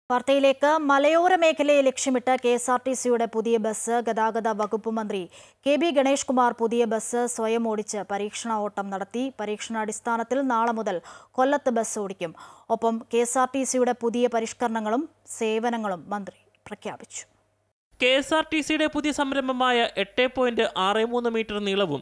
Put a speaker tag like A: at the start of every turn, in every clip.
A: വാർത്തയിലേക്ക് മലയോര മേഖലയെ ലക്ഷ്യമിട്ട് കെഎസ്ആർടിസിയുടെ പുതിയ ബസ് ഗതാഗത വകുപ്പ് മന്ത്രി കെ.ബി. ഗണേഷ് കുമാർ പുതിയ ബസ് സ്വയം ഓടിച്ച് പരീക്ഷണ ഓട്ടം നടത്തി. പരീക്ഷണാടിസ്ഥാനത്തിൽ നാളെ മുതൽ കൊല്ലത്ത് ബസ് ഓടിക്കും. ഒപ്പം കെഎസ്ആർടിസിയുടെ പുതിയ പരിഷ്കരണങ്ങളും സേവനങ്ങളും മന്ത്രി പ്രഖ്യാപിച്ചു.
B: കെഎസ്ആർടിസിയുടെ പുതിയ സംരംഭമായ 8.63 മീറ്റർ നീളവും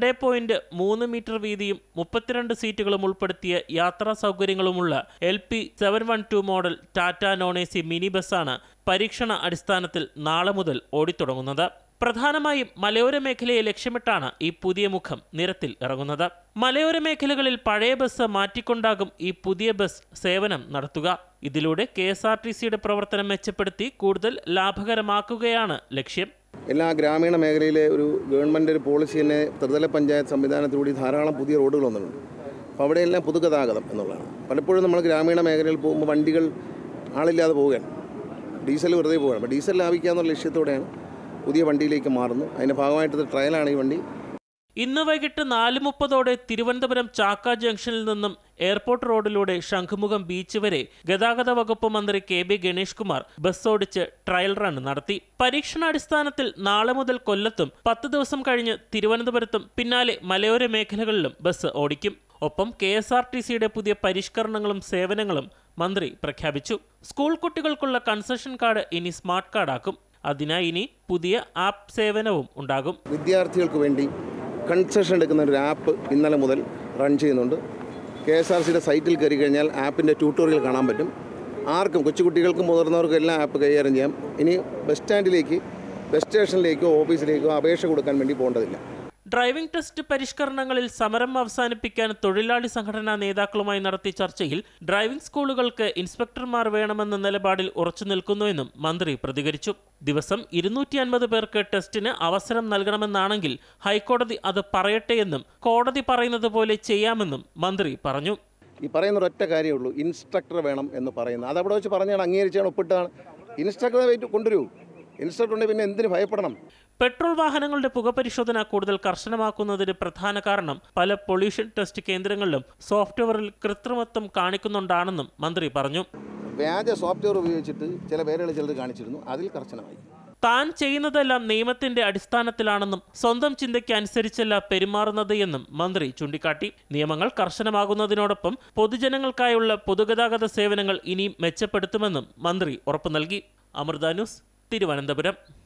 B: 2.3 മീറ്റർ വീതിയും 32 സീറ്റുകളും ഉൾപ്പെടുത്തിയ യാത്രാ സൗകര്യങ്ങളുമുള്ള LP 712 model Tata non AC mini ബസ്സാണ് പരീക്ഷണ അടിസ്ഥാനത്തിൽ നാളെ മുതൽ ഓടിത്തുടങ്ങുന്നത്. പ്രധാനമായും മലയോര മേഖലയെ ലക്ഷ്യമിട്ടാണ് ഈ പുതിയ മുഖം നിരത്തിൽ ഇറങ്ങുന്നത്. മലയോര മേഖലകളിൽ പഴയ ബസ് മാറ്റിക്കൊണ്ടാകും ഈ പുതിയ ബസ് സേവനം നടത്തുക. ഇതിലൂടെ കെഎസ്ആർടിസിയുടെ പ്രവർത്തനം മെച്ചപ്പെടുത്തി കൂടുതൽ ലാഭകരമാക്കുകയാണ് ലക്ഷ്യം.
C: എല്ലാ ഗ്രാമീണ മേഖലയിലെ ഒരു ഗവൺമെൻറ് ഒരു പോളിസി തന്നെ ത്രിതല പഞ്ചായത്ത് സംവിധാനത്തിലൂടെ ധാരാളം പുതിയ റോഡുകൾ വന്നിട്ടുണ്ട്. അപ്പോൾ അവിടെയെല്ലാം പൊതുഗതാഗതം എന്നുള്ളതാണ്. പലപ്പോഴും നമ്മൾ ഗ്രാമീണ മേഖലയിൽ പോകുമ്പോൾ വണ്ടികൾ ആളില്ലാതെ പോവുകയാണ്, ഡീസൽ വെറുതെ പോവുകയാണ്. അപ്പോൾ ഡീസൽ ലാഭിക്കുക എന്നുള്ള ലക്ഷ്യത്തോടെയാണ് പുതിയ വണ്ടിയിലേക്ക് മാറുന്നു. അതിൻ്റെ ഭാഗമായിട്ട് ട്രയലാണ് ഈ വണ്ടി.
B: ഇന്ന് വൈകിട്ട് 4:30 തിരുവനന്തപുരം ചാക്ക ജംഗ്ഷനിൽ നിന്നും എയർപോർട്ട് റോഡിലൂടെ ശംഖുമുഖം ബീച്ച് വരെ ഗതാഗത വകുപ്പ് മന്ത്രി കെ.ബി. ഗണേഷ് കുമാർ ബസ് ഓടിച്ച് ട്രയൽ റൺ നടത്തി. പരീക്ഷണാടിസ്ഥാനത്തിൽ നാളെ മുതൽ കൊല്ലത്തും 10 ദിവസം കഴിഞ്ഞ് തിരുവനന്തപുരത്തും പിന്നാലെ മലയോര മേഖലകളിലും ബസ് ഓടിക്കും. ഒപ്പം കെഎസ്ആർടിസിയുടെ പുതിയ പരിഷ്കരണങ്ങളും സേവനങ്ങളും മന്ത്രി പ്രഖ്യാപിച്ചു. സ്കൂൾ കുട്ടികൾക്കുള്ള കൺസെഷൻ കാർഡ് ഇനി സ്മാർട്ട് കാർഡാക്കും. അതിനായി ഇനി പുതിയ ആപ്പ് സേവനവും ഉണ്ടാകും.
C: വിദ്യാർത്ഥികൾക്ക് വേണ്ടി കൺസെഷൻ എടുക്കുന്ന ഒരു ആപ്പ് ഇന്നലെ മുതൽ റൺ ചെയ്യുന്നുണ്ട്. KSRTCയുടെ സൈറ്റിൽ കയറി കഴിഞ്ഞാൽ ആപ്പിൻ്റെ ട്യൂട്ടോറിയൽ കാണാൻ പറ്റും. ആർക്കും, കൊച്ചുകുട്ടികൾക്കും മുതിർന്നവർക്കും എല്ലാം ആപ്പ് കൈകാര്യം ചെയ്യാം. ഇനി ബസ് സ്റ്റാൻഡിലേക്ക്, ബസ് സ്റ്റേഷനിലേക്കോ ഓഫീസിലേക്കോ അപേക്ഷ കൊടുക്കാൻ വേണ്ടി പോകേണ്ടതില്ല.
B: ഡ്രൈവിംഗ് ടെസ്റ്റ് പരിഷ്കരണങ്ങളിൽ സമരം അവസാനിപ്പിക്കാൻ തൊഴിലാളി സംഘടനാ നേതാക്കളുമായി നടത്തിയ ചർച്ചയിൽ ഡ്രൈവിംഗ് സ്കൂളുകൾക്ക് ഇൻസ്പെക്ടർമാർ വേണമെന്ന നിലപാടിൽ ഉറച്ചു നിൽക്കുന്നുവെന്നും മന്ത്രി പ്രതികരിച്ചു. ദിവസം 250 പേർക്ക് ടെസ്റ്റിന് അവസരം നൽകണമെന്നാണെങ്കിൽ ഹൈക്കോടതി അത് പറയട്ടെയെന്നും കോടതി പറയുന്നത് പോലെ ചെയ്യാമെന്നും മന്ത്രി പറഞ്ഞു.
C: ഈ പറയുന്ന ഒരൊറ്റ കാര്യമേ ഉള്ളൂ, ഇൻസ്ട്രക്ടർ വേണം എന്ന് പറയുന്നത്. അതവിടെ വെച്ച് പറഞ്ഞാണ്, അംഗീകരിച്ചാണ്, ഒപ്പിട്ടാണ്. ഇൻസ്ട്രക്ടറെ കൊണ്ടുവരൂ. ഇൻസ്ട്രക്ടർ ഉണ്ടെങ്കിൽ പിന്നെ എന്തിന് ഭയപ്പെടണം?
B: പെട്രോൾ വാഹനങ്ങളുടെ പുക പരിശോധന കൂടുതൽ കർശനമാക്കുന്നതിന് പ്രധാന കാരണം പല പൊല്യൂഷൻ ടെസ്റ്റ് കേന്ദ്രങ്ങളിലും സോഫ്റ്റ്വെയറിൽ കൃത്രിമത്വം കാണിക്കുന്നുണ്ടാണെന്നും മന്ത്രി പറഞ്ഞു.
C: വ്യാജ സോഫ്റ്റ്വെയർ ഉപയോഗിച്ചിട്ട് ചില പേരുകൾ ചിലർ കാണിച്ചിരുന്നു, അതിൽ കർശനമായി.
B: താൻ ചെയ്യുന്നതെല്ലാം നിയമത്തിന്റെ അടിസ്ഥാനത്തിലാണെന്നും സ്വന്തം ചിന്തയ്ക്ക് അനുസരിച്ചല്ല പെരുമാറുന്നത് എന്നും മന്ത്രി ചൂണ്ടിക്കാട്ടി. നിയമങ്ങൾ കർശനമാകുന്നതിനോടൊപ്പം പൊതുജനങ്ങൾക്കായുള്ള പൊതുഗതാഗത സേവനങ്ങൾ ഇനിയും മെച്ചപ്പെടുത്തുമെന്നും മന്ത്രി ഉറപ്പു നൽകി. അമൃത ന്യൂസ്, തിരുവനന്തപുരം.